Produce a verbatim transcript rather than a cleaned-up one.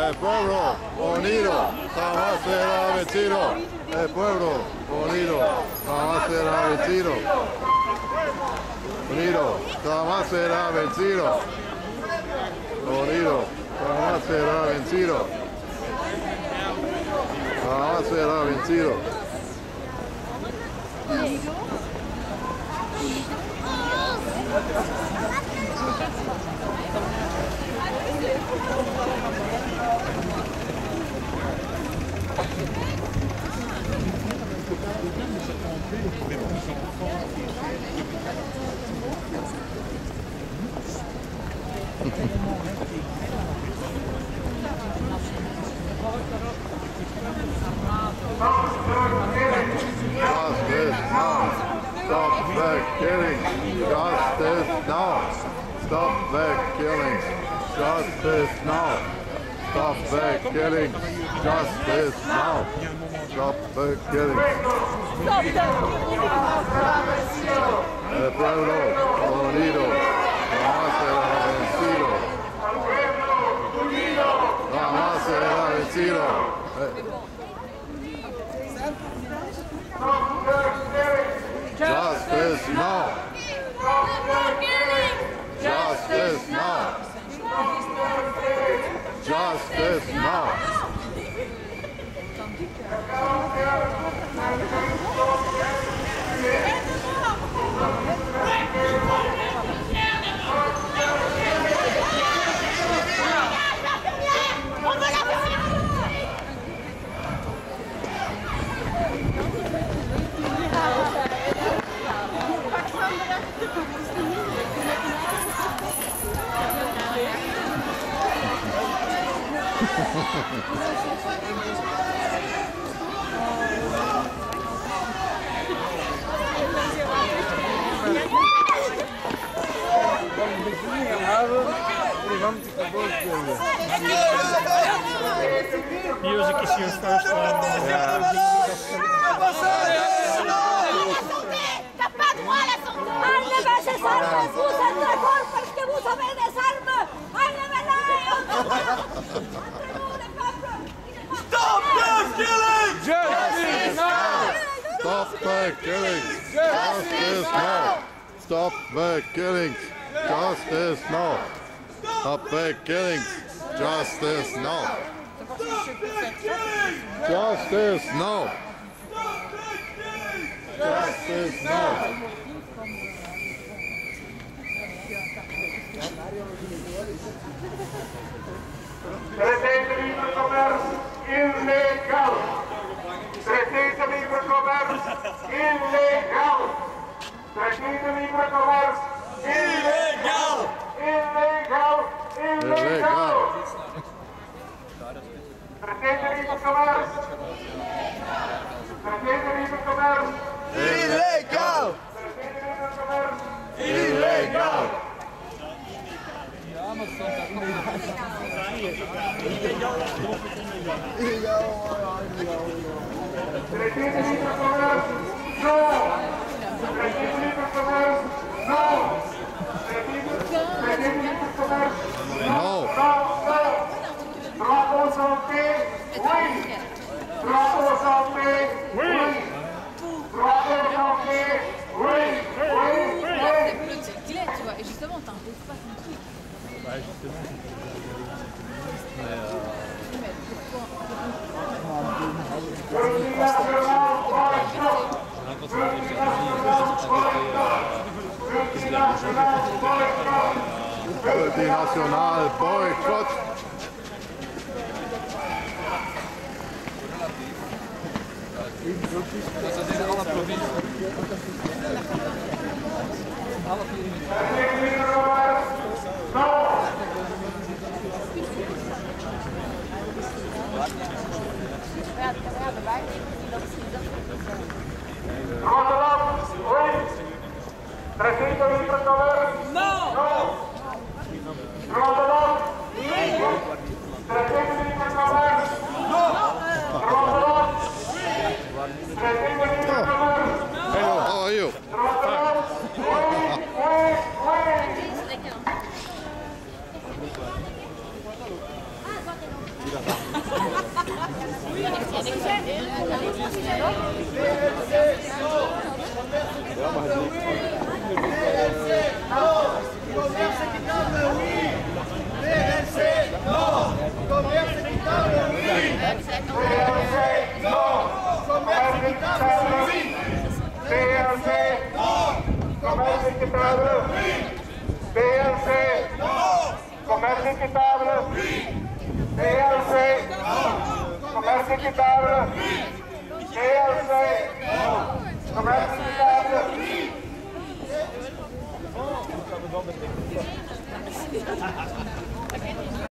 El pueblo unido jamás será vencido. El pueblo unido jamás será vencido. Unido jamás será vencido. Unido jamás será vencido. Jamás será vencido. Justice now. Stop the killing. Justice now. Stop the killing. Justice now. Stop the killing. Justice now. Stop the killing. El pueblo unido jamás será vencido. Jamás será vencido. Justice now. Justice now. Justice now. Music is your first one. T'as pas droit à la santé. Enlevez ces armes, vous êtes très forts parce que vous avez des armes. Enlevez-les. Stop the killing! Justice now! Stop the killing! Justice now! Stop the killing! Justice now! Stop the killing! Justice now! Justice now! Justice now! Traité de libre commerce illégal. Traité de libre commerce illégal. Traité de libre commerce illégal. Illégal. Illégal. Traité de libre commerce. Traité de libre commerce Illégal! Traité de libre commerce Illégal! Traité de libre commerce, non! Traité de libre commerce, non! Traité de libre commerce, Non! non, non! Droit aux santé, oui! Droit aux santé, oui! Droit aux santé, oui! Oui! Oui! Tu vois, et justement, t'imposes pas ton truc. Ouais, justement. Multinational boycott. Rotterdam, oui! Traité de libre commerce, non! Rotterdam, oui! Traité de libre commerce, non! Rotterdam, oui! Traité de libre commerce, Hello, how are you? Rotterdam, oui! Oui! Oui! Il a Commerce équitable, oui. P L C, non. Commerce équitable, oui. P L C, non. Commerce équitable, oui. P L C, non. Commerce équitable, oui. P L C, non. Commerce équitable, oui. P L C, non. Commerce équitable, oui. P L C, non. Commerce équitable, oui.